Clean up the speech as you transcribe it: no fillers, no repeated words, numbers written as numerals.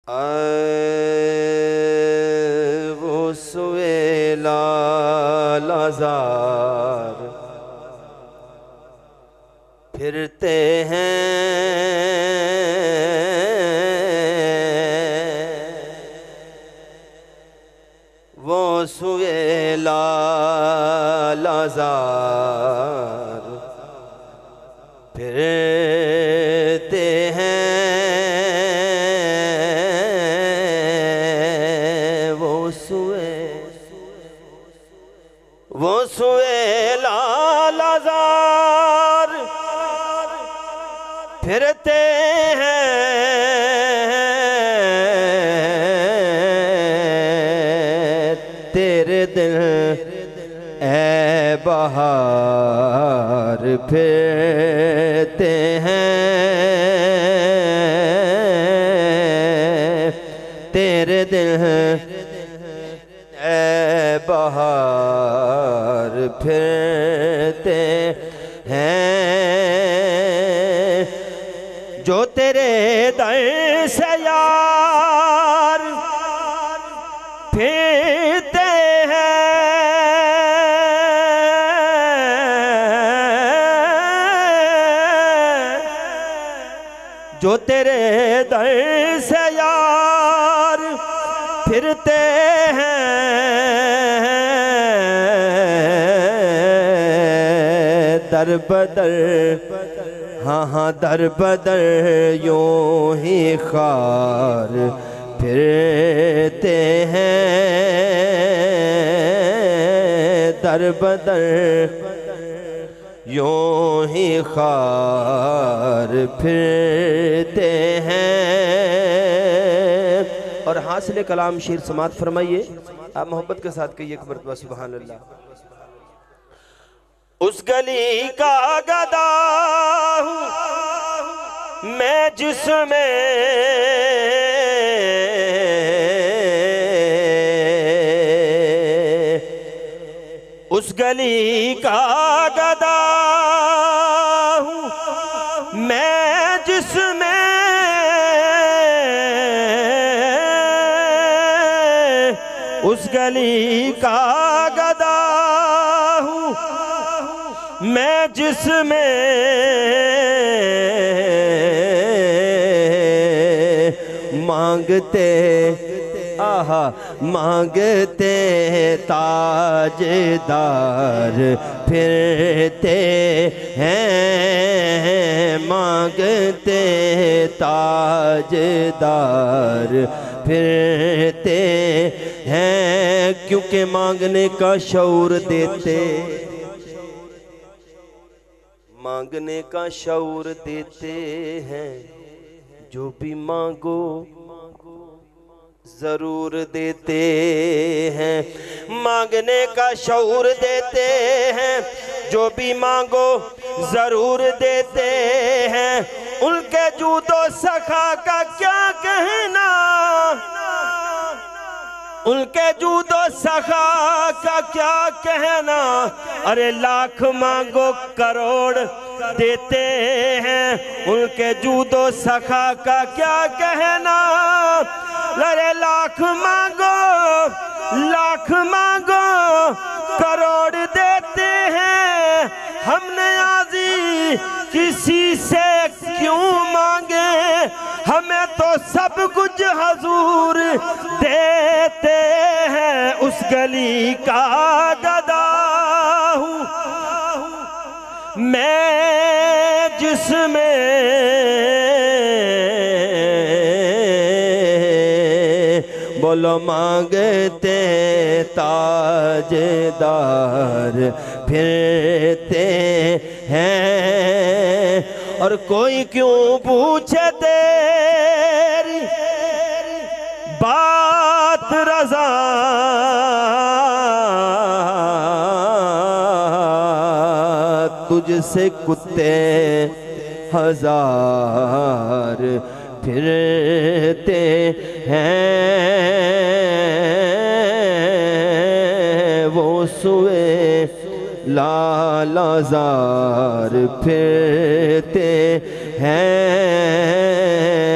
वो Suella Lazar फिरते हैं वो सुएला लाजार फिरते हैं वो सुएला लाजार फिरते हैं तेरे दिल ए बहार फिरते हैं तेरे दिल ए बहार फिरते हैं जो तेरे दर से यार फिरते हैं जो तेरे दर से यार फिरते हैं दर बदर हाँ हाँ दर बदर यूं ही खार फिरते हैं दर बदर यूं ही खार फिरते हैं। और हासिल कलाम शेर समात फरमाइए, आप मोहब्बत के साथ कहिए एक मरतबा सुभान अल्लाह। उस गली का गदा हूँ मैं जिसमें उस गली का गदा हूँ मैं जिसमें उस गली का गदा हूँ मैं जिसमें मांगते आहा मांगते ताजदार फिरते हैं मांगते ताजदार फिरते हैं क्योंकि मांगने का शऊर देते मांगने का शऊर देते हैं जो भी मांगो जरूर देते हैं मांगने का शऊर देते हैं जो भी मांगो जरूर देते हैं उनके जूदो सखा का क्या कहना उनके जूदो सखा का क्या कहना अरे लाख मांगो करोड़ देते हैं उनके जूदो सखा का क्या कहना अरे लाख मांगो करोड़ देते हैं हमने आजी किसी से क्यों मांगे हमें तो सब कुछ हजूर देते हैं उस गली का गदा हूँ मैं जिसमें बोलो मांगते ताजदार फिरते हैं और कोई क्यों पूछे तेरी बात रज़ा तुझसे कुत्ते हजार फिरते हैं वो सुए लालाजार फिरते हैं